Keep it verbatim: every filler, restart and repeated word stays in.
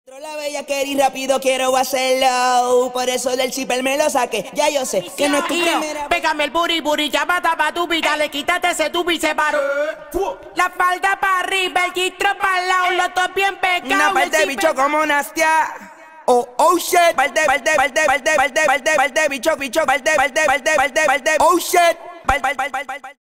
La bella querí rápido quiero hacerlo. Por eso del zipper me lo saqué. Ya yo sé que no es tu primera. Pégame el booty booty, ya mata pa' tu vida. Dale, quítate ese tubi se paró. La falda para arriba, el gistro para el lado. Los dos bien pegados. Una par de bicho como Nastia. Oh, oh shit. Par de, par de, par de, par de, par de, par de, par de bicho, bicho, par de, par de, par de, par de, par de, oh shit. Par, par, par, par, par.